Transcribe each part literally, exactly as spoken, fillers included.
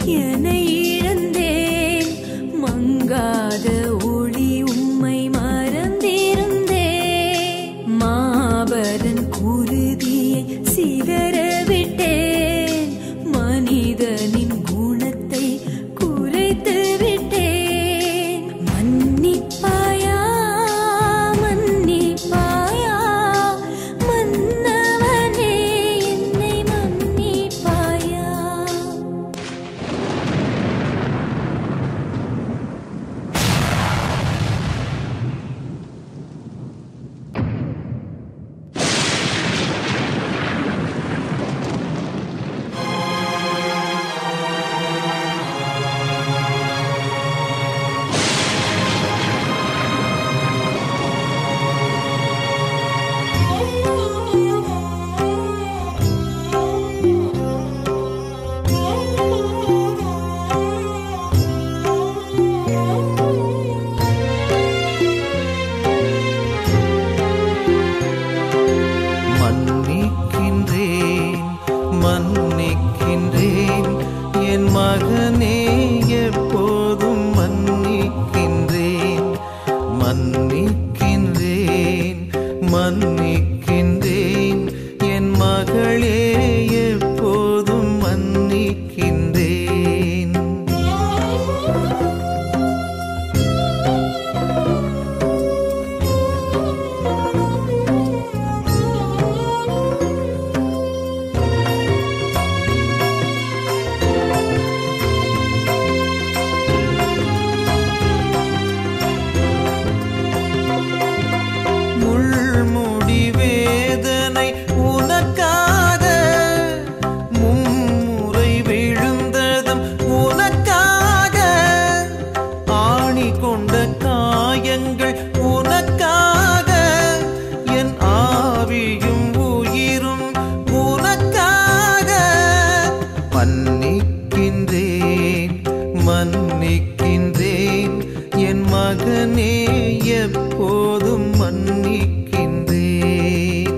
என்னை இழந்தேன் மங்காத ஒளி உம்மை மறந்திருந்தேன் மாபரன் குருதியை சிதற விட்டேன் மனிதனின் குணத்தை குறைத்து விட்டேன் மன்னிப்பாயா மன்னிப்பாயா மன்னவனே என்னை மன்னிப்பாயா மன்னிக்கின்றேன் மன்னிக்கின்றேன் என் மகனே எப்போதும் மன்னிக்கின்றேன் மன்னிக்கின்றேன் மன்னிக்கின்றேன் என் மகளே எப்போதும் மன்னிக்கின்றேன் முள்முடி வேதனை உனக்காக மும்முறை விழுந்ததும் உனக்காக ஆணி கொண்ட காயங்கள் உனக்காக என் ஆவியும் உயிரும் உனக்காக மன்னிக்கின்றேன் மன்னிக்கின்றேன் என் மகனே எப்போதும் மன்னிக்கின்றேன்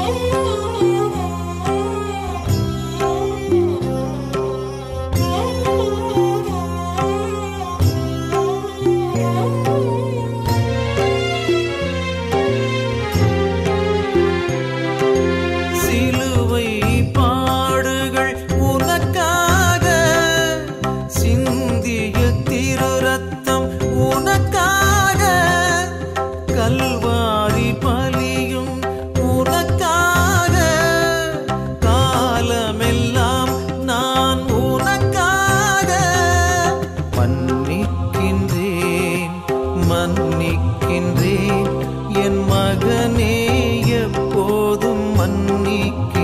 சிலுவை பாடுகள் உனக்காக சிந்திய திரு ரத்தம் உனக்காக கல்வாரி பலியும் உனக்காக காலமெல்லாம் நான் உனக்காக மன்னிக்கின்றேன் மன்னிக்கின்றேன் என் மகனே எப்போதும் மன்னிக்கின்றேன்